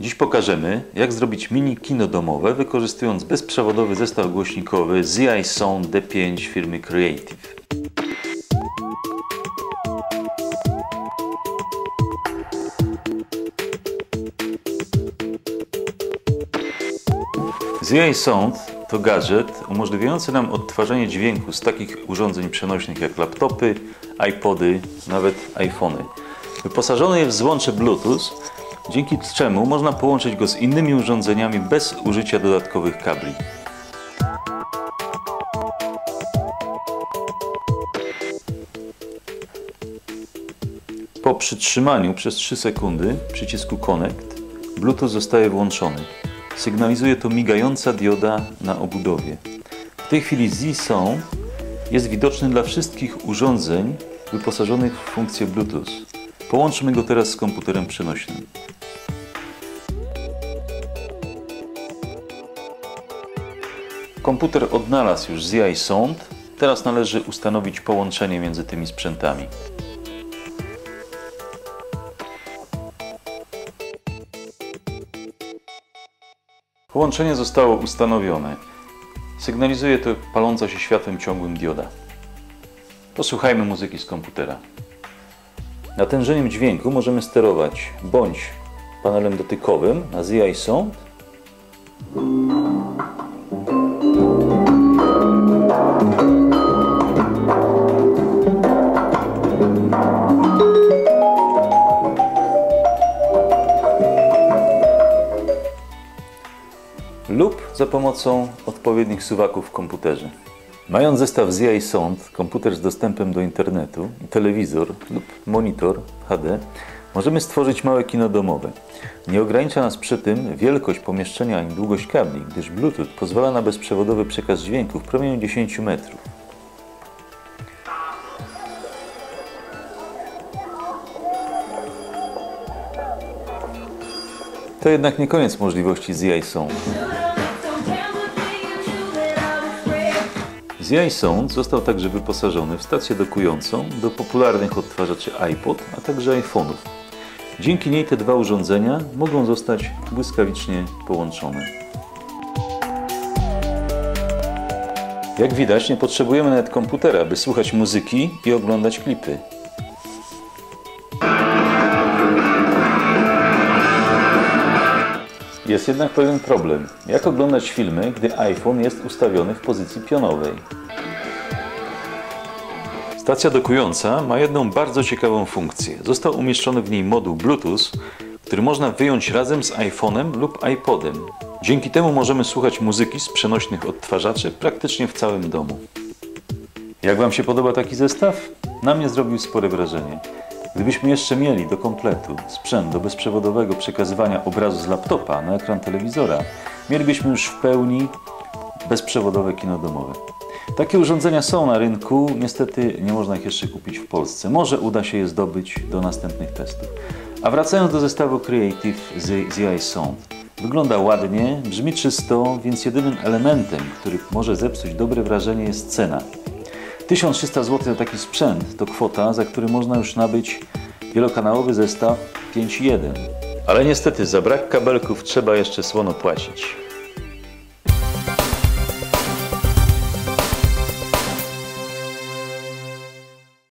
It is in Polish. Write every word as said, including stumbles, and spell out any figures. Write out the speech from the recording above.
Dziś pokażemy, jak zrobić mini kino domowe, wykorzystując bezprzewodowy zestaw głośnikowy Z I Sound D pięć firmy Creative. Z I Sound to gadżet umożliwiający nam odtwarzanie dźwięku z takich urządzeń przenośnych jak laptopy, iPody, nawet iPhony. Wyposażony jest w złącze Bluetooth, dzięki czemu można połączyć go z innymi urządzeniami bez użycia dodatkowych kabli. Po przytrzymaniu przez trzy sekundy przycisku Connect, Bluetooth zostaje włączony. Sygnalizuje to migająca dioda na obudowie. W tej chwili Z I Sound jest widoczny dla wszystkich urządzeń wyposażonych w funkcję Bluetooth. Połączmy go teraz z komputerem przenośnym. Komputer odnalazł już Z I Sound. Teraz należy ustanowić połączenie między tymi sprzętami. Połączenie zostało ustanowione. Sygnalizuje to paląca się światłem ciągłym dioda. Posłuchajmy muzyki z komputera. Natężeniem dźwięku możemy sterować bądź panelem dotykowym na Z I Sound, lub za pomocą odpowiednich suwaków w komputerze. Mając zestaw Z I Sound, komputer z dostępem do internetu, telewizor lub monitor H D, możemy stworzyć małe kino domowe. Nie ogranicza nas przy tym wielkość pomieszczenia ani długość kabli, gdyż Bluetooth pozwala na bezprzewodowy przekaz dźwięku w promieniu dziesięciu metrów. To jednak nie koniec możliwości Z I Sound. Z I Sound został także wyposażony w stację dokującą do popularnych odtwarzaczy iPod, a także iPhone'ów. Dzięki niej te dwa urządzenia mogą zostać błyskawicznie połączone. Jak widać, nie potrzebujemy nawet komputera, by słuchać muzyki i oglądać klipy. Jest jednak pewien problem. Jak oglądać filmy, gdy iPhone jest ustawiony w pozycji pionowej? Stacja dokująca ma jedną bardzo ciekawą funkcję. Został umieszczony w niej moduł Bluetooth, który można wyjąć razem z iPhone'em lub iPodem. Dzięki temu możemy słuchać muzyki z przenośnych odtwarzaczy praktycznie w całym domu. Jak Wam się podoba taki zestaw? Na mnie zrobił spore wrażenie. Gdybyśmy jeszcze mieli do kompletu sprzęt do bezprzewodowego przekazywania obrazu z laptopa na ekran telewizora, mielibyśmy już w pełni bezprzewodowe kino domowe. Takie urządzenia są na rynku, niestety nie można ich jeszcze kupić w Polsce. Może uda się je zdobyć do następnych testów. A wracając do zestawu Creative z Z I Sound. Wygląda ładnie, brzmi czysto, więc jedynym elementem, który może zepsuć dobre wrażenie, jest cena. tysiąc trzysta złotych za taki sprzęt to kwota, za który można już nabyć wielokanałowy zestaw pięć jeden. Ale niestety za brak kabelków trzeba jeszcze słono płacić.